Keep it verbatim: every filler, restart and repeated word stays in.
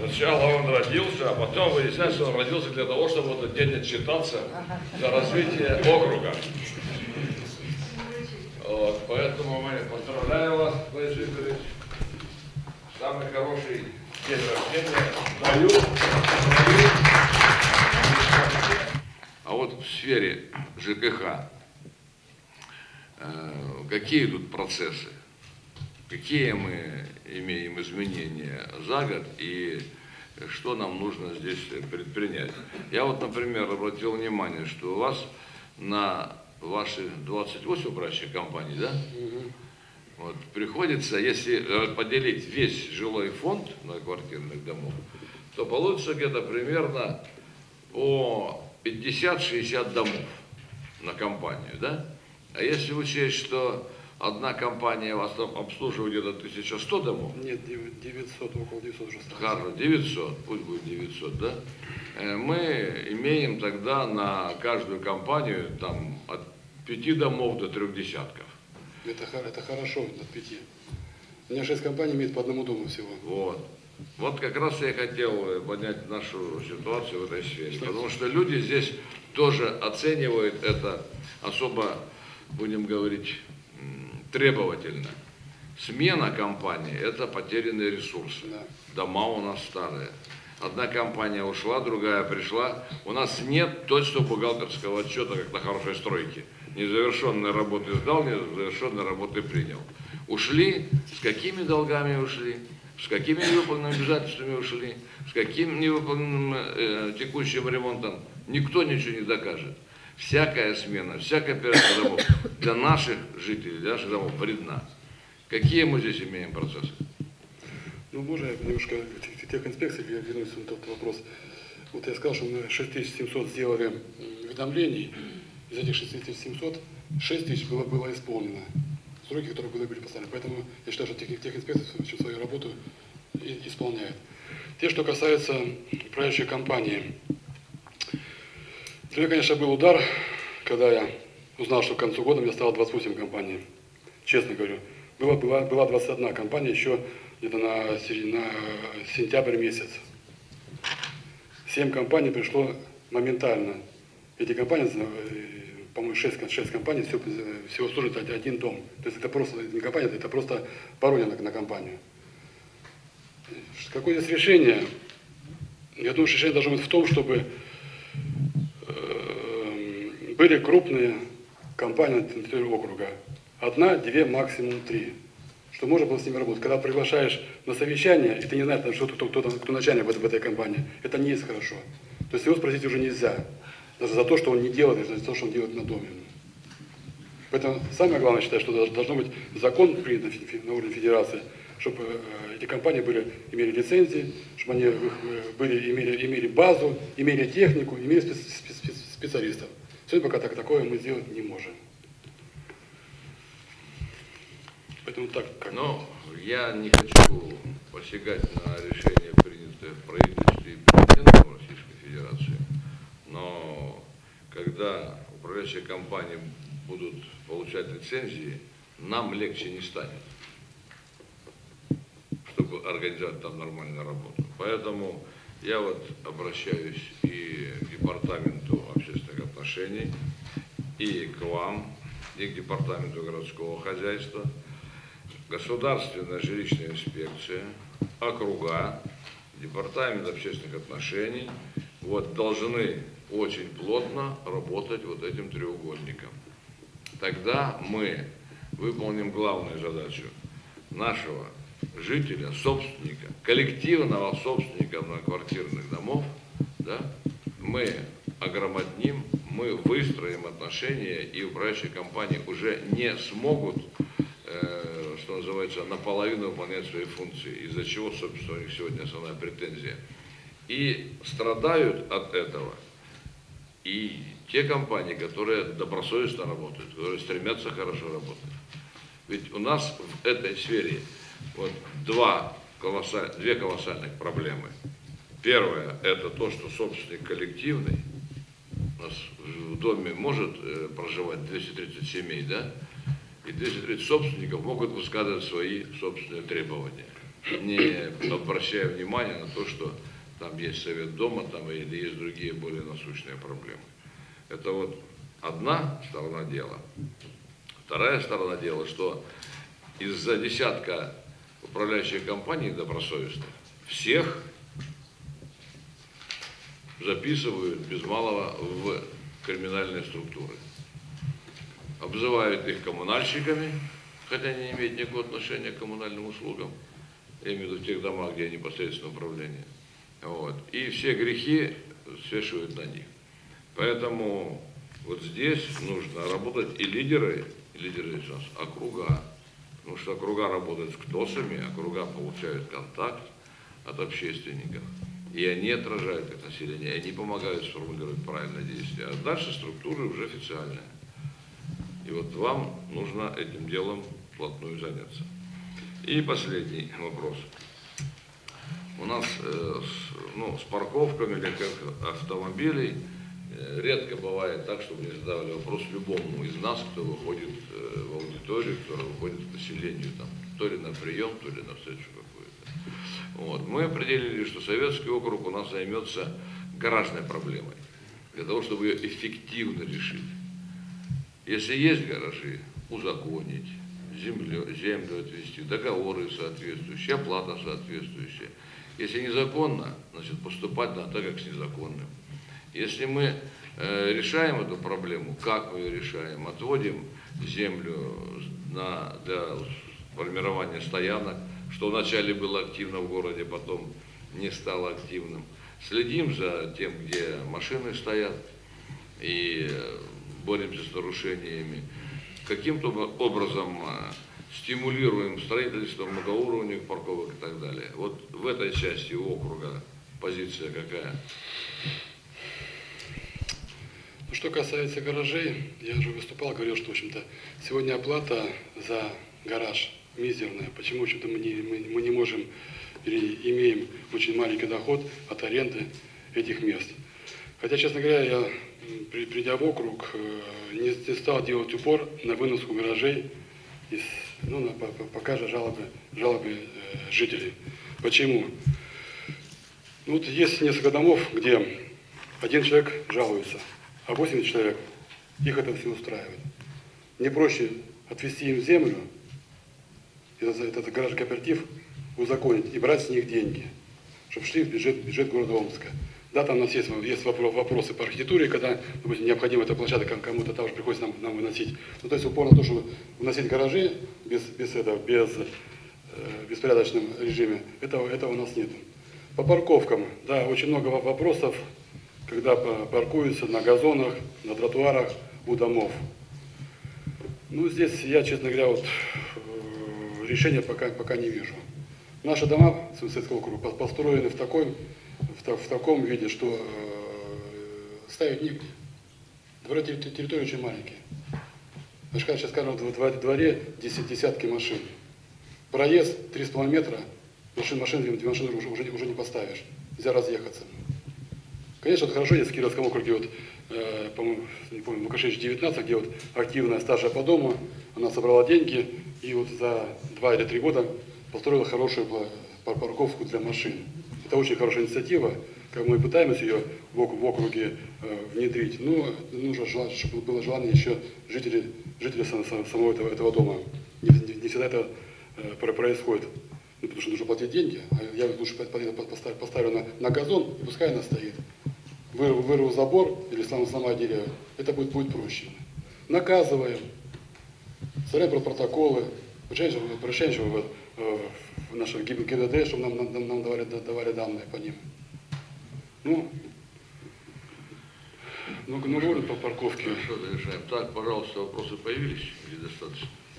Сначала он родился, а потом выясняется, что он родился для того, чтобы вот день отчитаться за развитие округа. Вот, поэтому мы поздравляем вас, Борис Викторович. Самый хороший день рождения. Даю. А вот в сфере ЖКХ э, какие идут процессы? Какие мы имеем изменения за год и что нам нужно здесь предпринять? Я вот, например, обратил внимание, что у вас на ваши двадцать восемь управляющих компаний, да? Угу. Вот, приходится, если поделить весь жилой фонд многоквартирных домов, то получится где-то примерно по пятьдесят-шестьдесят домов на компанию, да? А если учесть, что одна компания вас там обслуживает где-то тысяча сто домов? Нет, девятьсот, около девятисот уже стало. Хорошо, девятьсот, пусть будет девятьсот, да? Мы имеем тогда на каждую компанию там от пяти домов до трех десятков. Это, это хорошо, от пяти. У меня шесть компаний имеет по одному дому всего. Вот. Вот как раз я хотел поднять нашу ситуацию в этой сфере. Потому что люди здесь тоже оценивают это особо, будем говорить, требовательно. Смена компании – это потерянные ресурсы. Да. Дома у нас старые. Одна компания ушла, другая пришла. У нас нет точного бухгалтерского отчета, как на хорошей стройке. Незавершенные работы сдал, незавершенные работы принял. Ушли, с какими долгами ушли, с какими невыполненными обязательствами ушли, с каким невыполненным э, текущим ремонтом. Никто ничего не докажет. Всякая смена, всякая операция домов для наших жителей, для наших домов вредна. Какие мы здесь имеем процессы? Ну, можно я немножко техинспекции вернусь на тот вопрос. Вот я сказал, что мы шесть тысяч семьсот сделали уведомлений. Из этих шесть тысяч семьсот, шесть тысяч было, было исполнено. Сроки, которые были, были поставлены. Поэтому я считаю, что техинспекция всю свою работу исполняет. Те, что касается управляющей компании. Для меня, конечно, был удар, когда я узнал, что к концу года мне стало двадцать восемь компаний. Честно говорю. Была, была, была двадцать одна компания еще где-то на, на сентябрь месяц. семь компаний пришло моментально. Эти компании, по-моему, шесть компаний, все, всего служит один дом. То есть это просто не компания, это просто пародия на, на компанию. Какое здесь решение? Я думаю, что решение должно быть в том, чтобы э, были крупные компании на территории округа. Одна, две, максимум три. Что можно было с ними работать. Когда приглашаешь на совещание, и ты не знаешь, что кто, кто, кто, кто начальник в, в этой компании, это не есть хорошо. То есть его спросить уже нельзя. Даже за то, что он не делает, даже за то, что он делает на доме. Поэтому самое главное, считаю, что должно быть закон принят на уровне федерации, чтобы эти компании были, имели лицензии, чтобы они были, имели, имели базу, имели технику, имели специалистов. Сегодня пока так, такое мы сделать не можем. Поэтому так как... Но я не хочу посягать на решение, принятое в правительстве и президентом Российской Федерации. Но когда управляющие компании будут получать лицензии, нам легче не станет, чтобы организовать там нормальную работу. Поэтому я вот обращаюсь и к департаменту общественных отношений, и к вам, и к департаменту городского хозяйства. Государственная жилищная инспекция, округа, департамент общественных отношений вот, должны очень плотно работать вот этим треугольником. Тогда мы выполним главную задачу нашего жителя, собственника, коллективного собственника многоквартирных домов. Да, мы ограмотним, мы выстроим отношения, и управляющие компании уже не смогут, э, что называется, наполовину выполнять свои функции, из-за чего, собственно, у них сегодня основная претензия. И страдают от этого и те компании, которые добросовестно работают, которые стремятся хорошо работать. Ведь у нас в этой сфере вот два колоссаль, две колоссальных проблемы. Первое – это то, что собственник коллективный. У нас в доме может э, проживать двести тридцать семей, да? И двести тридцать собственников могут высказывать свои собственные требования. не обращая внимания на то, что там есть совет дома, там или есть другие более насущные проблемы. Это вот одна сторона дела. Вторая сторона дела, что из-за десятка управляющих компаний добросовестных всех записывают без малого в криминальные структуры. Обзывают их коммунальщиками, хотя они не имеют никакого отношения к коммунальным услугам, я имею в виду в тех домах, где непосредственно управление. Вот. И все грехи свешивают на них. Поэтому вот здесь нужно работать и лидеры, и лидеры сейчас, округа. Потому что округа работают с КТОСами, округа получают контакт от общественников. И они отражают их население, и они помогают сформулировать правильное действие. А дальше структуры уже официальные. И вот вам нужно этим делом вплотную заняться. И последний вопрос. У нас э, с, ну, с парковками легковых автомобилей э, редко бывает так, чтобы не задавали вопрос любому из нас, кто выходит э, в аудиторию, кто выходит к населению, там, то ли на прием, то ли на встречу какую-то. Вот. Мы определили, что Советский округ у нас займется гаражной проблемой, для того, чтобы ее эффективно решить. Если есть гаражи, узаконить, землю, землю отвести, договоры соответствующие, оплата соответствующая. Если незаконно, значит поступать надо так, как с незаконным. Если мы э, решаем эту проблему, как мы ее решаем, отводим землю на, для формирования стоянок, что вначале было активно в городе, потом не стало активным. Следим за тем, где машины стоят, и боремся с нарушениями. Каким-то образом стимулируем строительство многоуровневых парковок и так далее. Вот в этой части округа позиция какая? Ну, что касается гаражей, я уже выступал, говорил, что, в общем-то, сегодня оплата за гараж мизерная. Почему, в общем-то, мы не, мы, мы не можем или имеем очень маленький доход от аренды этих мест. Хотя, честно говоря, я, придя в округ, не, не стал делать упор на выноску гаражей, из, ну, на, пока же жалобы, жалобы э, жителей. Почему? Ну, вот есть несколько домов, где один человек жалуется, а восемьдесят человек, их это все устраивает. Мне проще отвести им землю, этот, этот гараж-кооператив узаконить и брать с них деньги, чтобы шли в бюджет, бюджет города Омска. Да, там у нас есть, есть вопросы по архитектуре, когда, допустим, необходимо эта площадка кому-то там уже приходится нам, нам выносить. Ну, то есть упор на то, чтобы выносить гаражи без, без этого, без э, беспорядочном режиме, этого, этого у нас нет. По парковкам, да, очень много вопросов, когда паркуются на газонах, на тротуарах у домов. Ну, здесь я, честно говоря, вот э, решения пока, пока не вижу. Наши дома Советского округа построены в такой В, в таком виде, что э, ставить негде. Дворы, территории очень маленькие. Сейчас, скажем, в дворе десятки машин. Проезд три с половиной метра, машин, машин, две машины уже, уже, уже не поставишь. Нельзя разъехаться. Конечно, вот хорошо, если в Кировском округе, вот, э, по-моему, не помню, Лукашевич девятнадцать, где вот активная старшая по дому, она собрала деньги и вот за два или три года построила хорошую парковку для машин. Это очень хорошая инициатива, как мы пытаемся ее в округе э, внедрить. Но нужно, желать, чтобы было желание еще жителей, жителей самого этого, этого дома. Не, не, не всегда это э, происходит, ну, потому что нужно платить деньги. А я лучше поставлю, поставлю на, на газон, и пускай она стоит. Вырву, вырву забор или сломаю, сломаю дерево, это будет, будет проще. Наказываем, составляем протоколы, обращаемся в, в наших ГИБДД, чтобы нам, нам, нам давали, давали данные по ним. Ну, ну, ну говорят по парковке. Хорошо, решаем. Так, пожалуйста, вопросы появились или достаточно?